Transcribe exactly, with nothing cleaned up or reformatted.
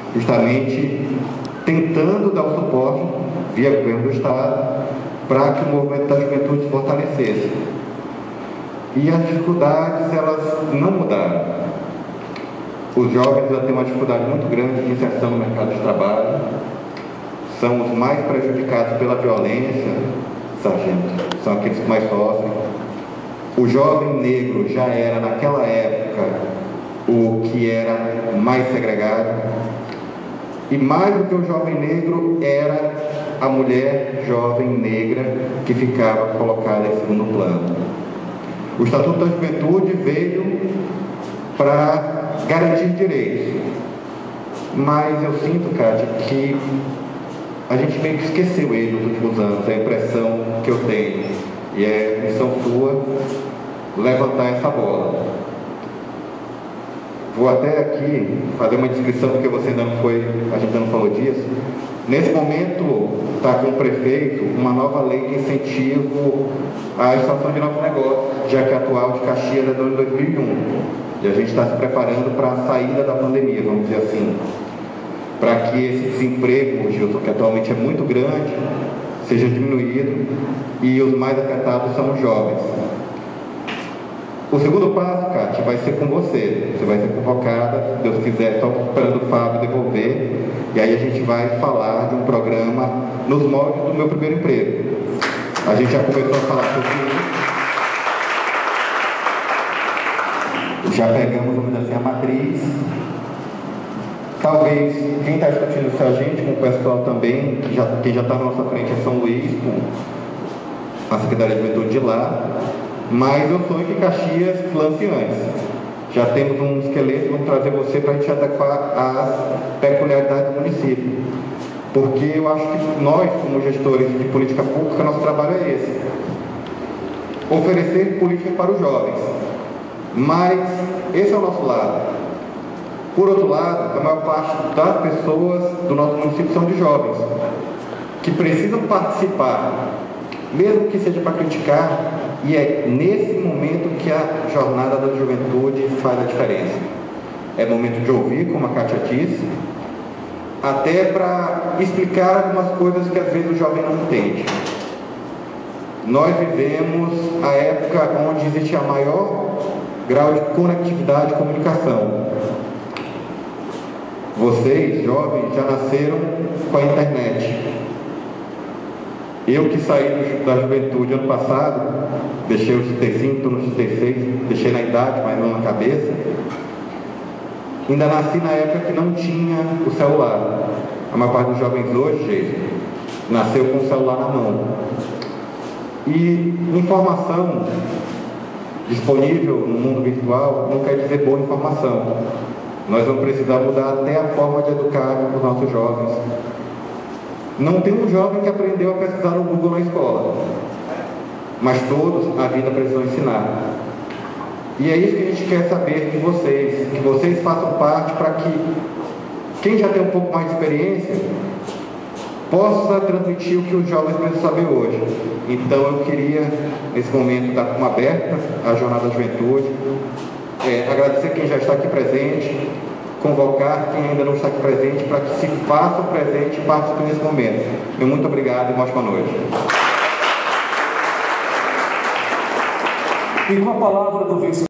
justamente tentando dar o suporte via governo do Estado para que o movimento da juventude se fortalecesse. E as dificuldades, elas não mudaram. Os jovens já têm uma dificuldade muito grande de inserção no mercado de trabalho, são os mais prejudicados pela violência, sargento, são aqueles que mais sofrem. O jovem negro já era, naquela época, o que era mais segregado. E mais do que o jovem negro, era a mulher jovem negra que ficava colocada em segundo plano. O Estatuto da Juventude veio para garantir direitos. Mas eu sinto, Kátia, que a gente meio que esqueceu ele nos últimos anos, é a impressão que eu tenho. E é missão sua levantar essa bola. Vou até aqui fazer uma descrição, porque você ainda não foi, a gente ainda não falou disso. Nesse momento, está com o prefeito uma nova lei de incentivo à instalação de novos negócios, já que a atual de Caxias é do ano dois mil e um. E a gente está se preparando para a saída da pandemia, vamos dizer assim. Para que esse desemprego, Gilson, que atualmente é muito grande, seja diminuído, e os mais afetados são os jovens. O segundo passo, Kátia, vai ser com você. Você vai ser convocada, se Deus quiser, estou esperando o Fábio devolver, e aí a gente vai falar de um programa nos moldes do meu primeiro emprego. A gente já começou a falar sobre isso. Já pegamos, vamos dizer assim, a matriz. Talvez quem está discutindo isso é a gente, com o pessoal também, que já, quem já está na nossa frente é São Luís, com a Secretaria de Juventude de lá. Mas eu sonho que Caxias lance antes. Já temos um esqueleto, vamos trazer você para a gente adequar às peculiaridades do município. Porque eu acho que nós, como gestores de política pública, nosso trabalho é esse. Oferecer política para os jovens. Mas esse é o nosso lado. Por outro lado, a maior parte das pessoas do nosso município são de jovens, que precisam participar, mesmo que seja para criticar. E é nesse momento que a jornada da juventude faz a diferença. É momento de ouvir, como a Kátia disse, até para explicar algumas coisas que às vezes o jovem não entende. Nós vivemos a época onde existe a maior grau de conectividade e comunicação. Vocês, jovens, já nasceram com a internet. Eu que saí da juventude ano passado, deixei os trinta e cinco, estou nos trinta e seis, deixei na idade, mas não na cabeça. Ainda nasci na época que não tinha o celular. A maior parte dos jovens hoje, gente, nasceu com o celular na mão. E informação disponível no mundo virtual não quer dizer boa informação. Nós vamos precisar mudar até a forma de educar os nossos jovens. Não tem um jovem que aprendeu a pesquisar no Google na escola, mas todos a vida precisam ensinar. E é isso que a gente quer saber de vocês, que vocês façam parte para que quem já tem um pouco mais de experiência possa transmitir o que os jovens precisam saber hoje. Então eu queria, nesse momento, dar como aberta a Jornada da Juventude, é, agradecer quem já está aqui presente, convocar quem ainda não está aqui presente para que se faça presente e participe nesse momento. Meu muito obrigado e uma ótima noite. E com a palavra do vice